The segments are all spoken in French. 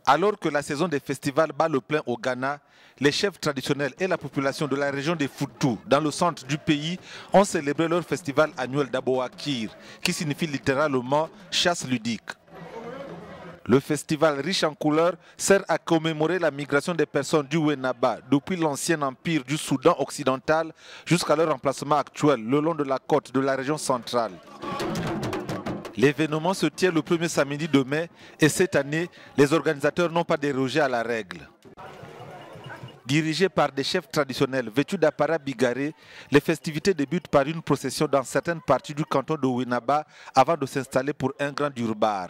Alors que la saison des festivals bat le plein au Ghana, les chefs traditionnels et la population de la région des Foutou, dans le centre du pays, ont célébré leur festival annuel d'Aboakir, qui signifie littéralement chasse ludique. Le festival riche en couleurs sert à commémorer la migration des personnes du Wenaba depuis l'ancien empire du Soudan occidental jusqu'à leur emplacement actuel le long de la côte de la région centrale. L'événement se tient le premier samedi de mai et cette année, les organisateurs n'ont pas dérogé à la règle. Dirigés par des chefs traditionnels vêtus d'apparat bigarré, les festivités débutent par une procession dans certaines parties du canton de Wenaba avant de s'installer pour un grand durbar.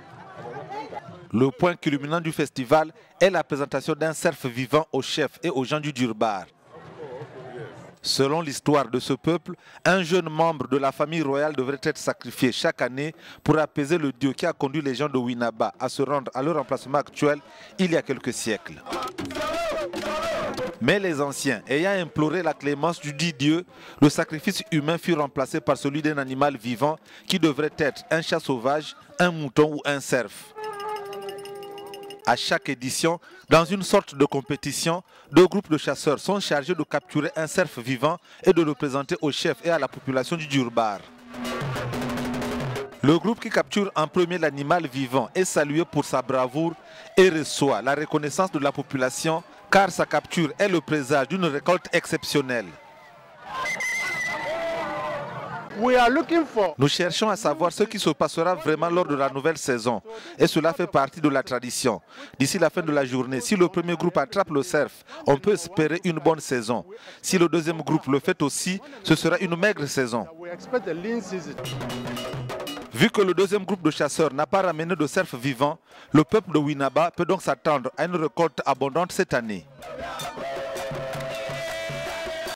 Le point culminant du festival est la présentation d'un cerf vivant aux chefs et aux gens du durbar. Selon l'histoire de ce peuple, un jeune membre de la famille royale devrait être sacrifié chaque année pour apaiser le dieu qui a conduit les gens de Wenaba à se rendre à leur emplacement actuel il y a quelques siècles. Mais les anciens, ayant imploré la clémence du dit dieu, le sacrifice humain fut remplacé par celui d'un animal vivant qui devrait être un chat sauvage, un mouton ou un cerf. À chaque édition, dans une sorte de compétition, deux groupes de chasseurs sont chargés de capturer un cerf vivant et de le présenter au chef et à la population du durbar. Le groupe qui capture en premier l'animal vivant est salué pour sa bravoure et reçoit la reconnaissance de la population car sa capture est le présage d'une récolte exceptionnelle. Nous cherchons à savoir ce qui se passera vraiment lors de la nouvelle saison et cela fait partie de la tradition. D'ici la fin de la journée, si le premier groupe attrape le cerf, on peut espérer une bonne saison. Si le deuxième groupe le fait aussi, ce sera une maigre saison. Vu que le deuxième groupe de chasseurs n'a pas ramené de cerf vivant, le peuple de Wenaba peut donc s'attendre à une récolte abondante cette année.